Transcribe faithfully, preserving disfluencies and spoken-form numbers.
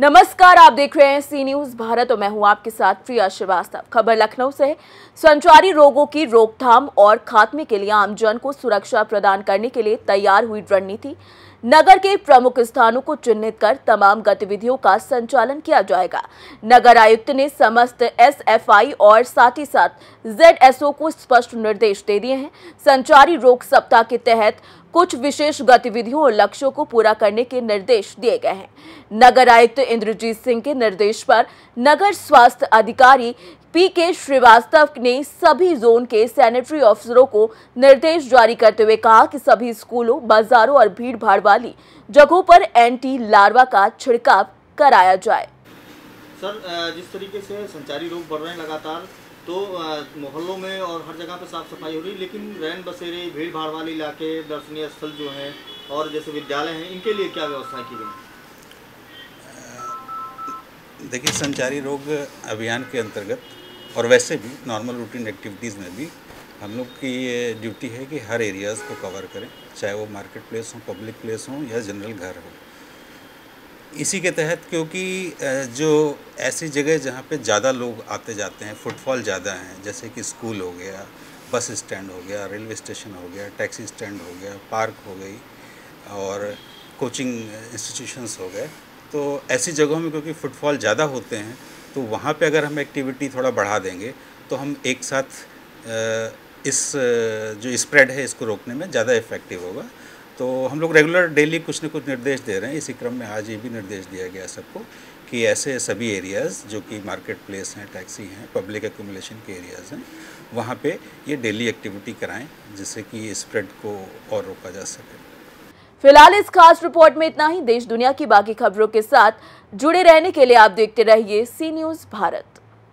नमस्कार, आप देख रहे हैं सी न्यूज भारत और मैं हूं आपके साथ प्रिया श्रीवास्तव। खबर लखनऊ से है। संचारी रोगों की रोकथाम और खात्मे के लिए आमजन को सुरक्षा प्रदान करने के लिए तैयार हुई रणनीति। नगर के प्रमुख स्थानों को चिन्हित कर तमाम गतिविधियों का संचालन किया जाएगा। नगर आयुक्त ने समस्त एस एफ आई और साथ ही साथ जेड एस ओ को स्पष्ट निर्देश दे दिए हैं। संचारी रोग सप्ताह के तहत कुछ विशेष गतिविधियों और लक्ष्यों को पूरा करने के निर्देश दिए गए हैं। नगर आयुक्त इंद्रजीत सिंह के निर्देश पर नगर स्वास्थ्य अधिकारी पी के श्रीवास्तव ने सभी जोन के सैनिटरी अफसरों को निर्देश जारी करते हुए कहा कि सभी स्कूलों, बाजारों और भीड़ भाड़ वाली जगहों पर एंटी लार्वा का छिड़काव कराया जाए। सर, जिस तरीके से संचारी रोग बढ़ रहे हैं लगातार, तो मोहल्लों में और हर जगह पे साफ सफाई हो रही है, लेकिन रैन बसेरे, भीड़ भाड़ वाले इलाके, दर्शनीय स्थल जो हैं और जैसे विद्यालय हैं, इनके लिए क्या व्यवस्था की गई? देखिए, संचारी रोग अभियान के अंतर्गत और वैसे भी नॉर्मल रूटीन एक्टिविटीज़ में भी हम लोग की ये ड्यूटी है कि हर एरियाज़ को कवर करें, चाहे वो मार्केट प्लेस हो, पब्लिक प्लेस हो या जनरल घर हो। इसी के तहत क्योंकि जो ऐसी जगह जहाँ पे ज़्यादा लोग आते जाते हैं, फुटफॉल ज़्यादा हैं, जैसे कि स्कूल हो गया, बस स्टैंड हो गया, रेलवे स्टेशन हो गया, टैक्सी स्टैंड हो गया, पार्क हो गई और कोचिंग इंस्टीट्यूशंस हो गए, तो ऐसी जगहों में क्योंकि फुटफॉल ज़्यादा होते हैं, तो वहाँ पे अगर हम एक्टिविटी थोड़ा बढ़ा देंगे तो हम एक साथ इस जो स्प्रेड है इसको रोकने में ज़्यादा इफ़ेक्टिव होगा। तो हम लोग रेगुलर डेली कुछ न कुछ निर्देश दे रहे हैं। इसी क्रम में आज ये भी निर्देश दिया गया सबको कि ऐसे सभी एरियाज़ जो कि मार्केट प्लेस हैं, टैक्सी हैं, पब्लिक एक्यूमुलेशन के एरियाज़ हैं, वहाँ पे ये डेली एक्टिविटी कराएं जिससे कि स्प्रेड को और रोका जा सके। फिलहाल इस खास रिपोर्ट में इतना ही। देश दुनिया की बाकी खबरों के साथ जुड़े रहने के लिए आप देखते रहिए सी न्यूज़ भारत।